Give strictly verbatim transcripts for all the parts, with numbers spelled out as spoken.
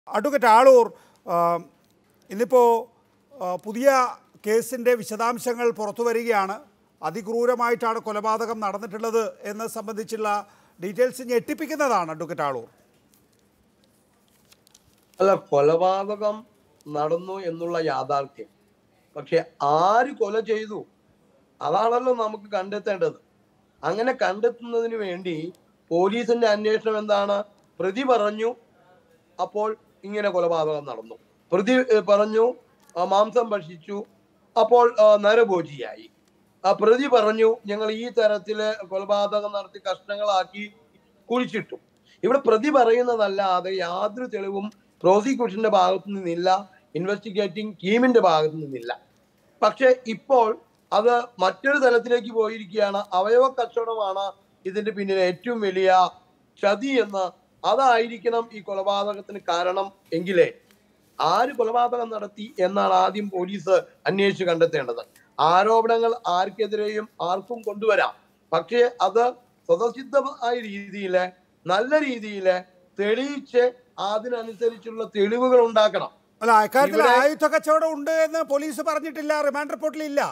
Advocate Aloor, ഇന്നിപ്പോൾ പുതിയ കേസിൻ്റെ വിശദാംശങ്ങൾ പുറത്തു വരികയാണ്. അതിക്രൂരമായിട്ടാണ് കൊലപാതകം നടന്നിട്ടുള്ളത് എന്ന് സംബന്ധിച്ചുള്ള ഡീറ്റെയിൽസ് ഞെട്ടിപ്പിക്കുന്നതാണ്. അഡ്വക്കേറ്റ് ആളൂർ, അല്ല, കൊലപാതകം നടന്നു എന്നുള്ള യാഥാർത്ഥ്യം, പക്ഷെ ആര് കൊല ചെയ്തു അതാണല്ലോ നമുക്ക് കണ്ടെത്തേണ്ടത്. അങ്ങനെ കണ്ടെത്തുന്നതിന് വേണ്ടി പോലീസിന്റെ അന്വേഷണം എന്താണ്? പ്രതി പറഞ്ഞു, അപ്പോൾ ഇങ്ങനെ കൊലപാതകം നടന്നു. പ്രതി പറഞ്ഞു മാംസം ഭക്ഷിച്ചു, അപ്പോൾ നരഭോജിയായി. ആ പ്രതി പറഞ്ഞു ഞങ്ങൾ ഈ തരത്തില് കൊലപാതകം നടത്തി കഷ്ണങ്ങളാക്കി കുഴിച്ചിട്ടു. ഇവിടെ പ്രതി പറയുന്നതല്ലാതെ യാതൊരു തെളിവും പ്രോസിക്യൂഷന്റെ ഭാഗത്തു നിന്നില്ല, ഇൻവെസ്റ്റിഗേറ്റിംഗ് ടീമിന്റെ ഭാഗത്തു നിന്നില്ല. പക്ഷെ ഇപ്പോൾ അത് മറ്റൊരു തലത്തിലേക്ക് പോയിരിക്കുകയാണ്. അവയവ കച്ചവടമാണ് ഇതിന്റെ പിന്നിൽ ഏറ്റവും വലിയ ചതി എന്ന്, അതായിരിക്കണം ഈ കൊലപാതകത്തിന് കാരണം എങ്കിലേ ആര് കൊലപാതകം നടത്തി എന്നാണ് ആദ്യം പോലീസ് അന്വേഷിച്ച് കണ്ടെത്തേണ്ടത്. ആരോപണങ്ങൾ ആർക്കെതിരെയും ആർക്കും കൊണ്ടുവരാം, പക്ഷേ അത് സ്വതസിദ്ധമായ രീതിയില് നല്ല രീതിയില് തെളിയിച്ച് അതിനനുസരിച്ചുള്ള തെളിവുകൾ ഉണ്ടാക്കണം. അല്ല, അക്കാര്യത്തിൽ ആയുധ കച്ചവടം ഉണ്ട് എന്ന് പോലീസ് പറഞ്ഞിട്ടില്ല, റിമാൻഡ് റിപ്പോർട്ടിൽ ഇല്ല.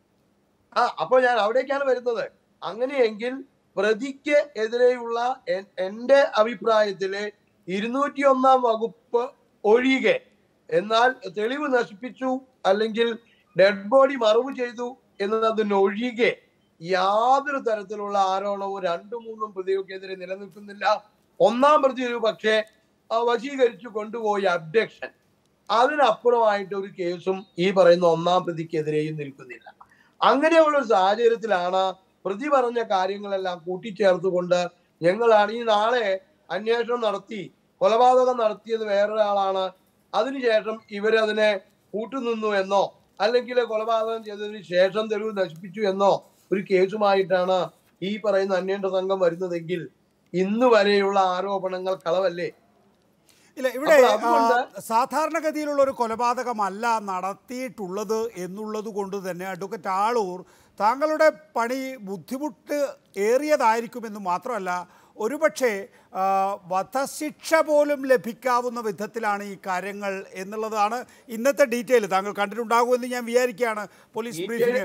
ആ അപ്പോൾ ഞാൻ അവിടേക്കാണ് വരുന്നത്. അങ്ങനെയെങ്കിൽ പ്രതിക്ക് എതിരെയുള്ള എന്റെ അഭിപ്രായത്തില് ഇരുന്നൂറ്റി ഒന്നാം വകുപ്പ് ഒഴികെ, എന്നാൽ തെളിവ് നശിപ്പിച്ചു അല്ലെങ്കിൽ ഡെഡ് ബോഡി മറവ് ചെയ്തു എന്നതിനൊഴികെ യാതൊരു തരത്തിലുള്ള ആരോപണവും രണ്ടു മൂന്നും പ്രതികൾക്കെതിരെ നിലനിൽക്കുന്നില്ല. ഒന്നാം പ്രതി ഒരു പക്ഷേ വശീകരിച്ചു കൊണ്ടുപോയി അബ്ഡക്ഷൻ, അതിനപ്പുറമായിട്ട് ഒരു കേസും ഈ പറയുന്ന ഒന്നാം പ്രതിക്കെതിരെയും നിൽക്കുന്നില്ല. അങ്ങനെയുള്ള ഒരു സാഹചര്യത്തിലാണ് പ്രതി പറഞ്ഞ കാര്യങ്ങളെല്ലാം കൂട്ടിച്ചേർത്തുകൊണ്ട് ഞങ്ങളാണ് ഈ നാളെ അന്വേഷണം നടത്തി കൊലപാതകം നടത്തിയത് വേറൊരാളാണ്, അതിനുശേഷം ഇവരതിനെ കൂട്ടുനിന്നു എന്നോ അല്ലെങ്കിൽ കൊലപാതകം ചെയ്തതിന് ശേഷം തെളിവ് നശിപ്പിച്ചു എന്നോ ഒരു കേസുമായിട്ടാണ് ഈ പറയുന്ന അന്വേഷണ സംഘം വരുന്നതെങ്കിൽ ഇന്ന് വരെയുള്ള ആരോപണങ്ങൾ കളവല്ലേ? ഇല്ല, ഇവിടെ സാധാരണഗതിയിലുള്ള ഒരു കൊലപാതകമല്ല നടത്തിയിട്ടുള്ളത് എന്നുള്ളത് കൊണ്ട് തന്നെ അഡ്വക്കേറ്റ് ആളൂർ, താങ്കളുടെ പണി ബുദ്ധിമുട്ട് ഏറിയതായിരിക്കുമെന്ന് മാത്രമല്ല, ഒരുപക്ഷെ വധശിക്ഷ പോലും ലഭിക്കാവുന്ന വിധത്തിലാണ് ഈ കാര്യങ്ങൾ എന്നുള്ളതാണ് ഇന്നത്തെ ഡീറ്റെയിൽ. താങ്കൾ കണ്ടിട്ടുണ്ടാകുമെന്ന് ഞാൻ വിചാരിക്കുകയാണ്. പോലീസ് ബ്രീഫിംഗ്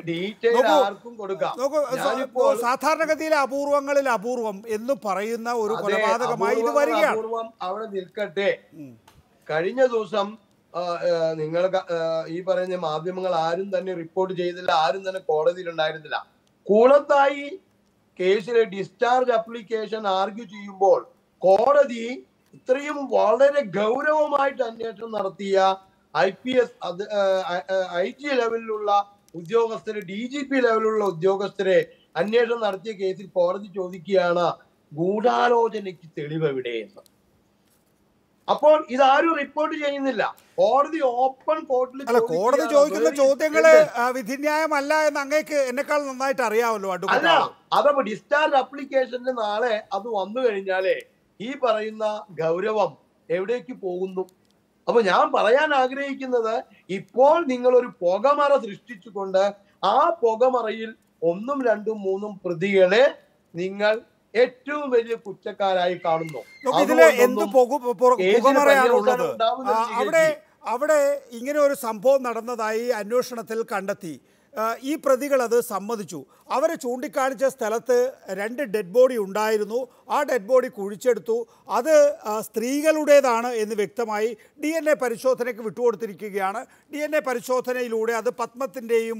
നോക്കൂ, സാധാരണഗതിയിലെ അപൂർവങ്ങളിൽ അപൂർവം എന്ന് പറയുന്ന ഒരു കൊലപാതകമായി ഇത് വരികയാണ്. അവിടെ നിൽക്കട്ടെ, കഴിഞ്ഞ ദിവസം നിങ്ങൾ ഈ പറയുന്ന മാധ്യമങ്ങൾ ആരും തന്നെ റിപ്പോർട്ട് ചെയ്തില്ല, ആരും തന്നെ കോടതിയിൽ ഉണ്ടായിരുന്നില്ല. കൂളത്തായി കേസിലെ ഡിസ്ചാർജ് അപ്ലിക്കേഷൻ ആർഗ്യൂ ചെയ്യുമ്പോൾ കോടതി ഇത്രയും വളരെ ഗൗരവമായിട്ട് അന്വേഷണം നടത്തിയ ഐ പി എസ് അത് ഐ ജി ലെവലിലുള്ള ഉദ്യോഗസ്ഥരെ, ഡി ജി പി ലെവലിലുള്ള ഉദ്യോഗസ്ഥരെ അന്വേഷണം നടത്തിയ കേസിൽ കോടതി ചോദിക്കുകയാണ് ഗൂഢാലോചനയ്ക്ക് തെളിവ് എവിടെയെന്ന്. അപ്പോൾ ഇതാരും റിപ്പോർട്ട് ചെയ്യുന്നില്ല. കോടതി ഓപ്പൺ കോർട്ടിൽ അല്ല, കോടതി ചോദിക്കുന്ന ചോദ്യങ്ങള് വിധിന്യായമല്ല എന്ന് അങ്ങേക്ക് എന്നെക്കാൾ നന്നായിട്ട് അറിയാമല്ലോ. അല്ല, അതപ്പോ ഡിസ്ചാർജ് അപ്ലിക്കേഷന് നാളെ അത് വന്നു കഴിഞ്ഞാലേ ഈ പറയുന്ന ഗൗരവം എവിടേക്ക് പോകുന്നു? അപ്പൊ ഞാൻ പറയാൻ ആഗ്രഹിക്കുന്നത്, ഇപ്പോൾ നിങ്ങൾ ഒരു പുകമറ സൃഷ്ടിച്ചുകൊണ്ട് ആ പുകമറയിൽ ഒന്നും രണ്ടും മൂന്നും പ്രതികളെ നിങ്ങൾ ഏറ്റവും വലിയ കുറ്റക്കാരായി കാണുന്നു. ഇതില് എന്ത് പുകമറയാണുള്ളത്? അവിടെ അവിടെ ഇങ്ങനെ ഒരു സംഭവം നടന്നതായി അന്വേഷണത്തിൽ കണ്ടെത്തി. ഈ പ്രതികൾ അത് സമ്മതിച്ചു. അവർ ചൂണ്ടിക്കാണിച്ച സ്ഥലത്ത് രണ്ട് ഡെഡ് ബോഡി ഉണ്ടായിരുന്നു. ആ ഡെഡ് ബോഡി കുഴിച്ചെടുത്തു. അത് സ്ത്രീകളുടേതാണ് എന്ന് വ്യക്തമായി. ഡി എൻ എ പരിശോധനയ്ക്ക് വിട്ടുകൊടുത്തിരിക്കുകയാണ്. ഡി എൻ എ പരിശോധനയിലൂടെ അത് പത്മത്തിൻ്റെയും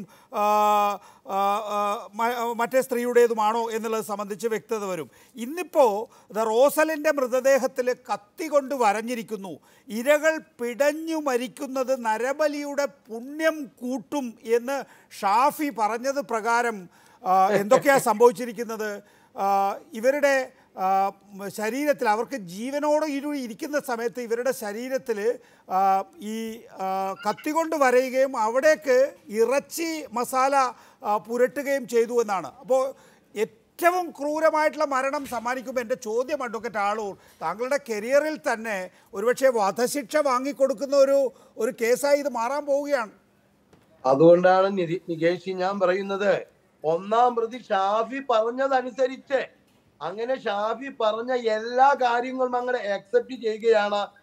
മറ്റേ സ്ത്രീയുടേതുമാണോ എന്നുള്ളത് സംബന്ധിച്ച് വ്യക്തത വരും. ഇന്നിപ്പോൾ റോസലിൻ്റെ മൃതദേഹത്തിൽ കത്തി കൊണ്ട് വരഞ്ഞിരിക്കുന്നു, ഇരകൾ പിടഞ്ഞു മരിക്കുന്നത് നരബലിയുടെ പുണ്യം കൂട്ടും എന്ന് ഷാഫി പറഞ്ഞത് പ്രകാരം എന്തൊക്കെയാണ് സംഭവിച്ചിരിക്കുന്നത്? ഇവരുടെ ശരീരത്തിൽ, അവർക്ക് ജീവനോട് ഇരു ഇരിക്കുന്ന സമയത്ത് ഇവരുടെ ശരീരത്തിൽ ഈ കത്തി കൊണ്ട് വരയുകയും അവിടേക്ക് ഇറച്ചി മസാല പുരട്ടുകയും ചെയ്തു എന്നാണ്. അപ്പോൾ ഏറ്റവും ക്രൂരമായിട്ടുള്ള മരണം സമ്മാനിക്കുമ്പോൾ എൻ്റെ ചോദ്യം അഡ്വക്കേറ്റ് ആളൂർ, താങ്കളുടെ കരിയറിൽ തന്നെ ഒരുപക്ഷെ വധശിക്ഷ വാങ്ങിക്കൊടുക്കുന്ന ഒരു ഒരു കേസായി ഇത് മാറാൻ പോവുകയാണ്. അതുകൊണ്ടാണ് നികേഷ് ഞാൻ പറയുന്നത്, ഒന്നാം പ്രതി ഷാഫി പറഞ്ഞതനുസരിച്ച് അങ്ങനെ ഷാഫി പറഞ്ഞ എല്ലാ കാര്യങ്ങളും അങ്ങനെ അക്സെപ്റ്റ് ചെയ്യുകയാണ്.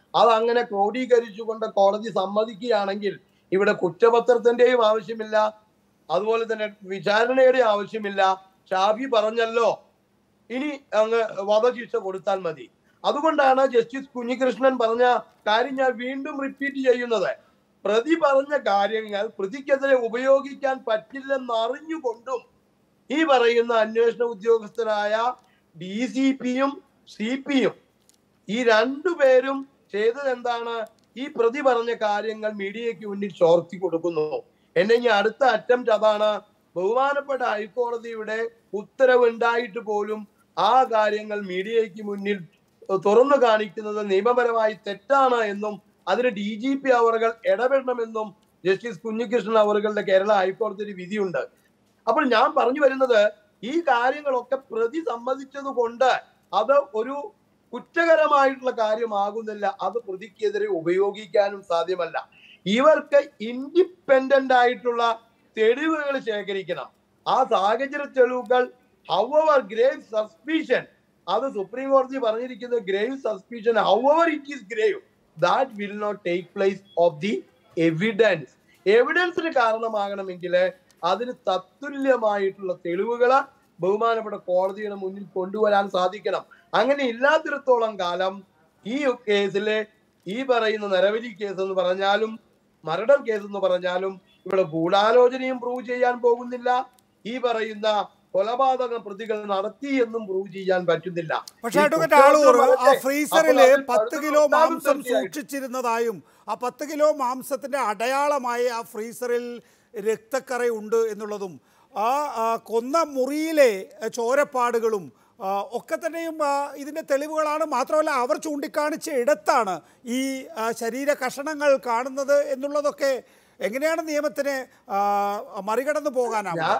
അതങ്ങനെ ക്രോഡീകരിച്ചുകൊണ്ട് കോടതി സമ്മതിക്കുകയാണെങ്കിൽ ഇവിടെ കുറ്റപത്രത്തിന്റെയും ആവശ്യമില്ല, അതുപോലെ തന്നെ വിചാരണയുടെ ആവശ്യമില്ല. ഷാഫി പറഞ്ഞല്ലോ, ഇനി അങ്ങ് വധശിക്ഷ കൊടുത്താൽ മതി. അതുകൊണ്ടാണ് ജസ്റ്റിസ് കുഞ്ഞികൃഷ്ണൻ പറഞ്ഞ കാര്യം ഞാൻ വീണ്ടും റിപ്പീറ്റ് ചെയ്യുന്നത്. പ്രതി പറഞ്ഞ കാര്യങ്ങൾ പ്രതിക്കെതിരെ ഉപയോഗിക്കാൻ പറ്റില്ലെന്ന് അറിഞ്ഞുകൊണ്ടും ഈ പറയുന്ന അന്വേഷണ ഉദ്യോഗസ്ഥരായ ഡി സി പിയും സി പിയും ഈ രണ്ടുപേരും ചെയ്തത് എന്താണ്? ഈ പ്രതി പറഞ്ഞ കാര്യങ്ങൾ മീഡിയയ്ക്ക് മുന്നിൽ ചോർത്തി കൊടുക്കുന്നു. എന്നെ ഇനി അടുത്ത അറ്റംപ്റ്റ് അതാണ്. ബഹുമാനപ്പെട്ട ഹൈക്കോടതിയുടെ ഉത്തരവ് ഉണ്ടായിട്ട് പോലും ആ കാര്യങ്ങൾ മീഡിയയ്ക്ക് മുന്നിൽ തുറന്നു കാണിക്കുന്നത് നിയമപരമായി തെറ്റാണ് എന്നും അതിന് ഡി ജി പി അവറുകൾ ഇടപെടണമെന്നും ജസ്റ്റിസ് കുഞ്ഞികൃഷ്ണൻ അവറുകളുടെ കേരള ഹൈക്കോടതി വിധിയുണ്ട്. അപ്പോൾ ഞാൻ പറഞ്ഞു വരുന്നത്, ഈ കാര്യങ്ങളൊക്കെ പ്രതി സമ്മതിച്ചത് കൊണ്ട് അത് ഒരു കുറ്റകരമായിട്ടുള്ള കാര്യമാകുന്നില്ല. അത് പ്രതിക്കെതിരെ ഉപയോഗിക്കാനും സാധ്യമല്ല. ഇവർക്ക് ഇൻഡിപെൻഡന്റ് ആയിട്ടുള്ള തെളിവുകൾ ശേഖരിക്കണം. ആ സാഹചര്യ തെളിവുകൾ ഹൗവർ ഗ്രേവ് സസ്പീഷൻ, അത് സുപ്രീം കോടതി പറഞ്ഞിരിക്കുന്നത് grave suspicion, however it is grave, that will not take place of the evidence. എവിഡൻസിന് കാരണമാകണമെങ്കിൽ അതിന് തത്തുല്യമായിട്ടുള്ള തെളിവുകൾ ബഹുമാനപ്പെട്ട കോടതിയുടെ മുന്നിൽ കൊണ്ടുവരാൻ സാധിക്കണം. അങ്ങനെ ഇല്ലാത്തിടത്തോളം കാലം ഈ കേസിലെ ഈ പറയുന്ന നരബലി കേസ് എന്ന് പറഞ്ഞാലും മർഡർ കേസ് എന്ന് പറഞ്ഞാലും ഇവിടെ ഗൂഢാലോചനയും പ്രൂവ് ചെയ്യാൻ പോകുന്നില്ല. ഈ പറയുന്ന കൊലപാതക പ്രതികൾ നടത്തി എന്നും പ്രൂവ് ചെയ്യാൻ പറ്റുന്നില്ല. പക്ഷേ അഡ്വക്കേറ്റ് ആളൂർ, ആ ഫ്രീസറിൽ പത്ത് കിലോ മാംസം സൂക്ഷിച്ചിരുന്നതായും ആ പത്ത് കിലോ മാംസത്തിന്റെ അടയാളമായി ആ ഫ്രീസറിൽ രക്തക്കറയുണ്ട് എന്നുള്ളതും ആ കൊന്ന മുറിയിലെ ചോരപ്പാടുകളും ഒക്കെ തന്നെയും ഇതിൻ്റെ തെളിവുകളാണ്. മാത്രമല്ല അവർ ചൂണ്ടിക്കാണിച്ച ഇടത്താണ് ഈ ശരീര കഷണങ്ങൾ കാണുന്നത് എന്നുള്ളതൊക്കെ എങ്ങനെയാണ് നിയമത്തിന് മറികടന്നു പോകാനാവുക?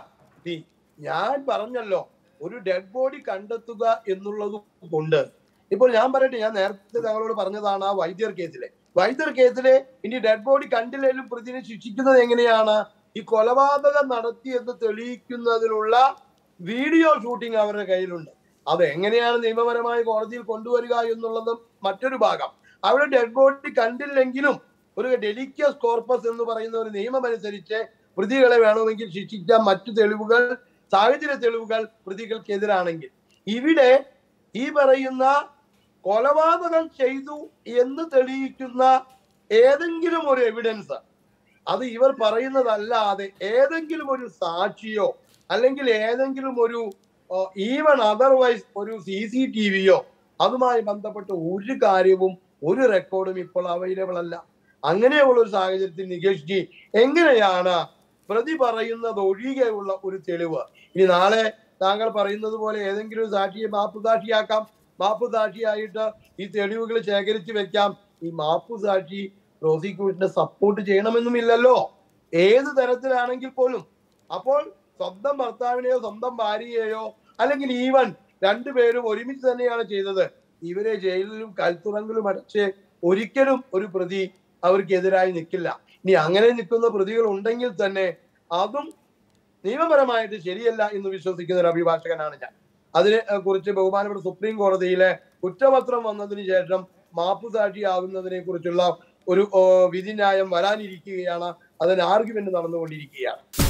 ഞാൻ പറഞ്ഞല്ലോ, ഒരു ഡെഡ് ബോഡി കണ്ടെത്തുക എന്നുള്ളത് കൊണ്ട് ഇപ്പോൾ ഞാൻ പറയട്ടെ, ഞാൻ നേരത്തെ താങ്കളോട് പറഞ്ഞതാണ് ആ വൈദ്യർ കേസിലെ വൈദ്യർ കേസിലെ ഇനി ഡെഡ് ബോഡി കണ്ടില്ലെങ്കിലും പ്രതിനെ ശിക്ഷിക്കുന്നത് എങ്ങനെയാണ്? ഈ കൊലപാതകം നടത്തി എന്ന് തെളിയിക്കുന്നതിനുള്ള വീഡിയോ ഷൂട്ടിംഗ് അവരുടെ കയ്യിലുണ്ട്. അത് എങ്ങനെയാണ് നിയമപരമായി കോടതിയിൽ കൊണ്ടുവരിക എന്നുള്ളത് മറ്റൊരു ഭാഗം. അവിടെ ഡെഡ് ബോഡി കണ്ടില്ലെങ്കിലും ഒരു ഡെലിക്കസ് കോർപ്പസ് എന്ന് പറയുന്ന ഒരു നിയമം അനുസരിച്ച് പ്രതികളെ വേണമെങ്കിൽ ശിക്ഷിക്കാൻ മറ്റു തെളിവുകൾ, സാഹചര്യ തെളിവുകൾ പ്രതികൾക്കെതിരാണെങ്കിൽ. ഇവിടെ ഈ പറയുന്ന കൊലപാതകം ചെയ്തു എന്ന് തെളിയിക്കുന്ന ഏതെങ്കിലും ഒരു എവിഡൻസ്, അത് ഇവർ പറയുന്നതല്ലാതെ ഏതെങ്കിലും ഒരു സാക്ഷിയോ അല്ലെങ്കിൽ ഏതെങ്കിലും ഒരു ഈവൻ അതർവൈസ് ഒരു സി സി ടി വിയോ അതുമായി ബന്ധപ്പെട്ട ഒരു കാര്യവും ഒരു റെക്കോർഡും ഇപ്പോൾ അവൈലബിൾ അല്ല. അങ്ങനെയുള്ള ഒരു സാഹചര്യത്തിൽ നികേഷ് ജി എങ്ങനെയാണ് പ്രതി പറയുന്നത് ഒഴികെയുള്ള ഒരു തെളിവ്? ഇനി നാളെ താങ്കൾ പറയുന്നത് പോലെ ഏതെങ്കിലും ഒരു സാക്ഷിയെ മാപ്പ് സാക്ഷിയാക്കാം, മാപ്പ് സാക്ഷിയായിട്ട് ഈ തെളിവുകൾ ശേഖരിച്ച് വെക്കാം. ഈ മാപ്പ് സാക്ഷി പ്രോസിക്യൂഷനെ സപ്പോർട്ട് ചെയ്യണമെന്നുമില്ലല്ലോ, ഏത് തരത്തിലാണെങ്കിൽ പോലും. അപ്പോൾ സ്വന്തം ഭർത്താവിനെയോ സ്വന്തം ഭാര്യയെയോ അല്ലെങ്കിൽ ഈവൻ രണ്ടുപേരും ഒരുമിച്ച് തന്നെയാണ് ചെയ്തത്, ഇവരെ ജയിലിലും കൽത്തുറങ്കിലും അടച്ച് ഒരിക്കലും ഒരു പ്രതി അവർക്കെതിരായി നിൽക്കില്ല. ഇനി അങ്ങനെ നിൽക്കുന്ന പ്രതികൾ ഉണ്ടെങ്കിൽ തന്നെ അതും നിയമപരമായിട്ട് ശരിയല്ല എന്ന് വിശ്വസിക്കുന്ന ഒരു അഭിഭാഷകനാണ് ഞാൻ. അതിനെ കുറിച്ച് ബഹുമാനപ്പെട്ട സുപ്രീം കോടതിയിലെ കുറ്റപത്രം വന്നതിന് ശേഷം മാപ്പ് സാക്ഷിയാകുന്നതിനെ കുറിച്ചുള്ള ഒരു വിധിന്യായം വരാനിരിക്കുകയാണ്. അതിന് ആർഗ്യുമെന്റ് നടന്നുകൊണ്ടിരിക്കുകയാണ്.